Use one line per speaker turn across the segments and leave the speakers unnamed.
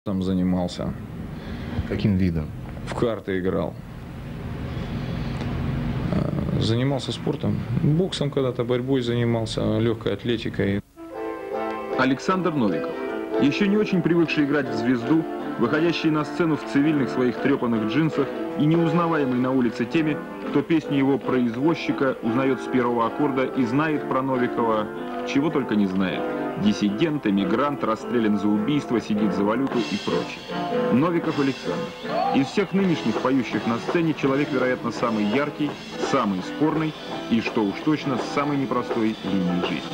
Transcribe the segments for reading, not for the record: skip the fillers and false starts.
Там занимался.
Каким видом?
В карты играл. Занимался спортом. Боксом когда-то, борьбой занимался, легкой атлетикой.
Александр Новиков. Еще не очень привыкший играть в звезду, выходящий на сцену в цивильных своих трепанных джинсах и неузнаваемый на улице теми, кто песни его про извозчика узнает с первого аккорда и знает про Новикова, чего только не знает. Диссидент, эмигрант, расстрелян за убийство, сидит за валюту и прочее. Новиков Александр. Из всех нынешних поющих на сцене человек, вероятно, самый яркий, самый спорный и, что уж точно, с самой непростой линией жизни.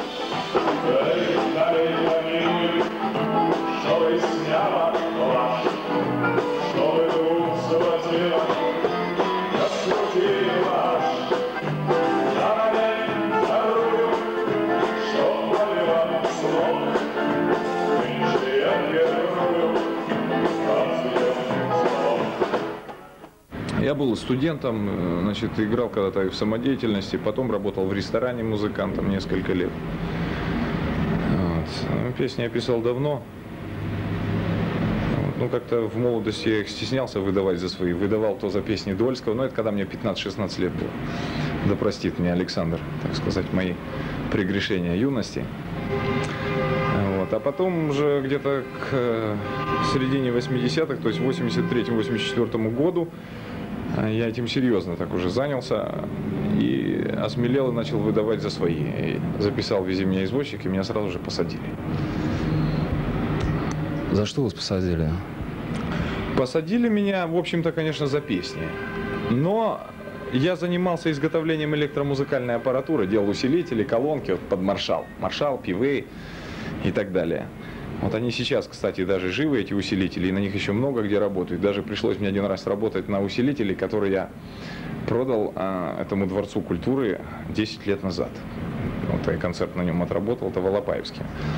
Я был студентом, значит, играл когда-то в самодеятельности, потом работал в ресторане музыкантом несколько лет. Вот. Песни я писал давно. Ну, как-то в молодости я их стеснялся выдавать за свои. Выдавал то за песни Дольского, но это когда мне 15-16 лет было. Да простит меня Александр, так сказать, мои прегрешения юности. Вот. А потом уже где-то к середине 80-х, то есть 83-84 году, я этим серьезно так уже занялся и осмелел и начал выдавать за свои. И записал «Вези меня, извозчик», и меня сразу же посадили.
За что вас посадили?
Посадили меня, в общем-то, конечно, за песни. Но я занимался изготовлением электромузыкальной аппаратуры, делал усилители, колонки вот, под маршал. Маршал, пивей и так далее. Вот они сейчас, кстати, даже живы, эти усилители, и на них еще много где работают. Даже пришлось мне один раз работать на усилителе, который я продал этому Дворцу культуры 10 лет назад. Вот я концерт на нем отработал, это в Алапаевске.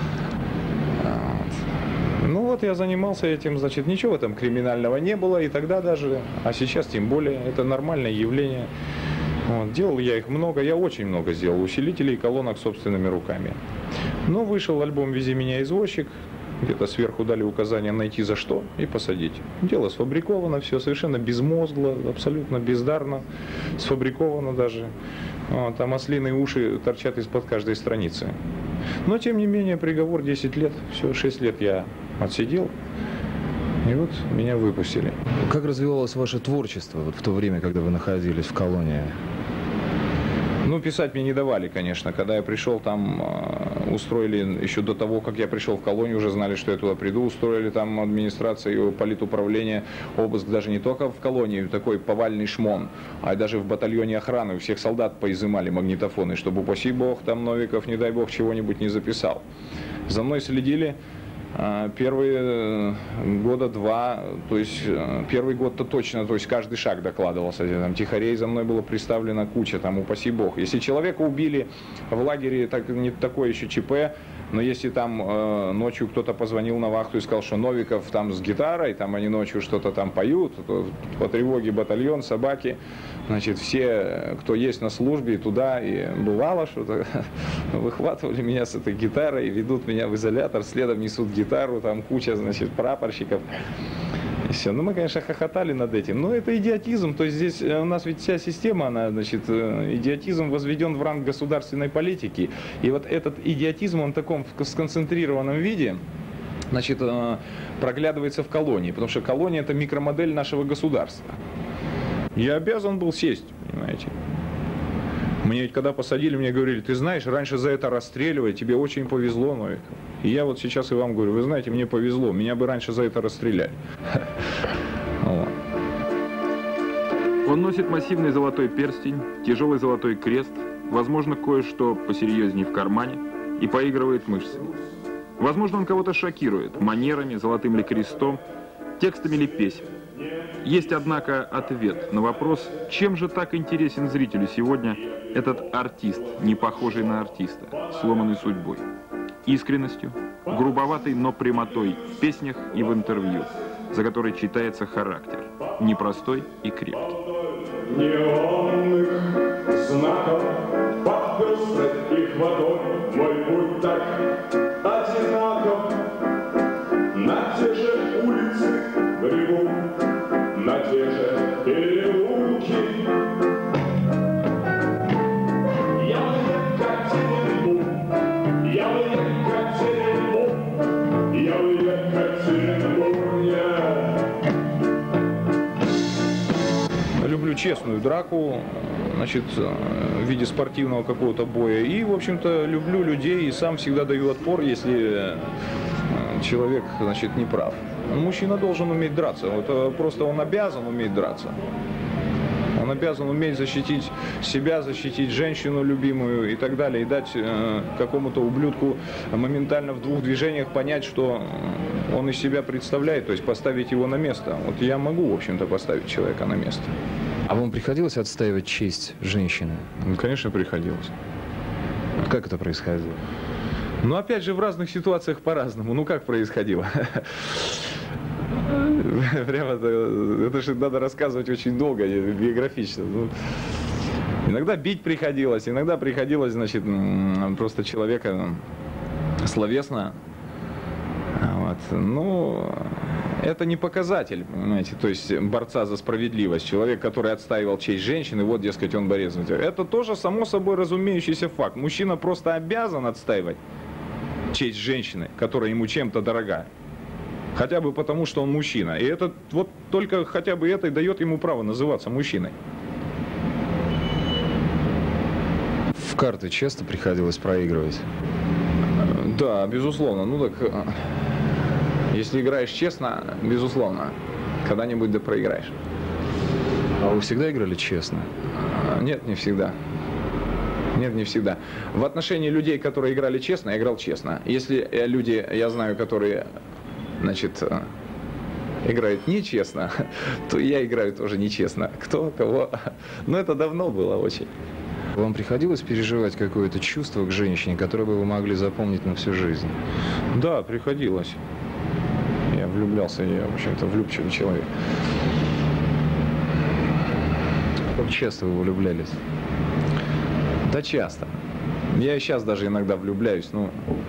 Ну вот я занимался этим, значит, ничего в этом криминального не было, и тогда даже, а сейчас тем более, это нормальное явление. Вот, делал я их много, я очень много сделал усилителей и колонок собственными руками. Но вышел альбом «Вези меня, извозчик», где-то сверху дали указание найти за что и посадить. Дело сфабриковано, все совершенно безмозгло, абсолютно бездарно, сфабриковано даже. Вот, там ослиные уши торчат из-под каждой страницы. Но тем не менее приговор 10 лет, все, 6 лет я отсидел. И вот меня выпустили.
Как развивалось ваше творчество вот в то время, когда вы находились в колонии?
Ну, писать мне не давали, конечно. Когда я пришел, там устроили, еще до того, как я пришел в колонию, уже знали, что я туда приду, устроили там администрация и политуправление, обыск даже не только в колонии, такой повальный шмон, а даже в батальоне охраны. У всех солдат поизымали магнитофоны, чтобы, упаси бог, там Новиков, не дай бог, чего-нибудь не записал. За мной следили. Первые года два, то есть первый год-то точно, то есть каждый шаг докладывался, там тихорей за мной было представлена куча, там упаси бог. Если человека убили в лагере, так, не такое еще ЧП, но если там ночью кто-то позвонил на вахту и сказал, что Новиков там с гитарой, там они ночью что-то там поют, то по тревоге батальон, собаки, значит, все, кто есть на службе, туда и бывало, что-то выхватывали меня с этой гитарой, ведут меня в изолятор, следом несут гитару, там куча, значит, прапорщиков. И все. Ну, мы, конечно, хохотали над этим. Но это идиотизм. То есть здесь у нас ведь вся система, она, значит, идиотизм возведен в ранг государственной политики. И вот этот идиотизм, он в таком сконцентрированном виде, значит, проглядывается в колонии. Потому что колония – это микромодель нашего государства. Я обязан был сесть, понимаете. Мне ведь когда посадили, мне говорили, ты знаешь, раньше за это расстреливали, тебе очень повезло, Новиков. И я вот сейчас и вам говорю, вы знаете, мне повезло, меня бы раньше за это расстреляли.
Он носит массивный золотой перстень, тяжелый золотой крест, возможно, кое-что посерьезнее в кармане, и поигрывает мышцами. Возможно, он кого-то шокирует манерами, золотым ли крестом, текстами ли песен. Есть, однако, ответ на вопрос, чем же так интересен зрителю сегодня этот артист, не похожий на артиста, сломанный судьбой. Искренностью, грубоватой, но прямотой в песнях и в интервью, за которой читается характер, непростой и крепкий.
Неонных знаков подпёстрых их водой мой путь так одинаков на те же улицы бегу, на те же переулки. Я в Екатеринбург, я в Екатеринбург, я в Екатеринбурге.
Люблю честную драку, значит, в виде спортивного какого-то боя. И, в общем-то, люблю людей и сам всегда даю отпор, если человек, значит, не прав. Мужчина должен уметь драться. Вот просто он обязан уметь драться. Он обязан уметь защитить себя, защитить женщину любимую и так далее. И дать какому-то ублюдку моментально в 2 движениях понять, что он из себя представляет, то есть поставить его на место. Вот я могу, в общем-то, поставить человека на место.
А вам приходилось отстаивать честь женщины?
Ну, конечно, приходилось.
Вот как это происходило?
Но опять же, в разных ситуациях по-разному. Ну, как происходило? Прямо это же надо рассказывать очень долго, биографично. Ну, иногда бить приходилось, иногда приходилось, значит, просто человека словесно. Вот. Ну, это не показатель, понимаете, то есть борца за справедливость. Человек, который отстаивал честь женщины, вот, дескать, он борец. Это тоже само собой разумеющийся факт. Мужчина просто обязан отстаивать честь женщины, которая ему чем-то дорога. Хотя бы потому, что он мужчина. И это вот только хотя бы это и дает ему право называться мужчиной.
В карты часто приходилось проигрывать?
Да, безусловно. Ну так, если играешь честно, безусловно, когда-нибудь да проиграешь.
А вы всегда играли честно?
Нет, не всегда. Нет, не всегда. В отношении людей, которые играли честно, я играл честно. Если люди, я знаю, которые, значит, играют нечестно, то я играю тоже нечестно. Кто, кого. Но это давно было очень.
Вам приходилось переживать какое-то чувство к женщине, которое бы вы могли запомнить на всю жизнь?
Да, приходилось. Я влюблялся, я, в общем-то, влюбчивый человек.
Как часто вы влюблялись?
Да часто. Я и сейчас даже иногда влюбляюсь, ну,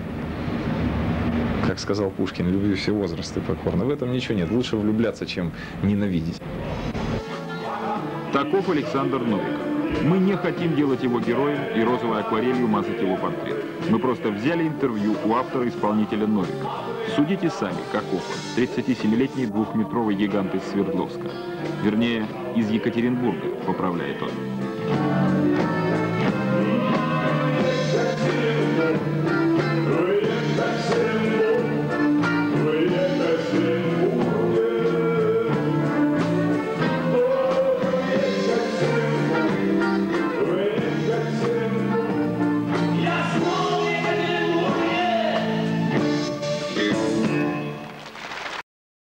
как сказал Пушкин, люблю все возрасты покорно. В этом ничего нет. Лучше влюбляться, чем ненавидеть.
Таков Александр Новиков. Мы не хотим делать его героем и розовой акварелью мазать его портрет. Мы просто взяли интервью у автора-исполнителя Новикова. Судите сами, каков он, 37-летний 2-метровый гигант из Свердловска. Вернее, из Екатеринбурга, поправляет он.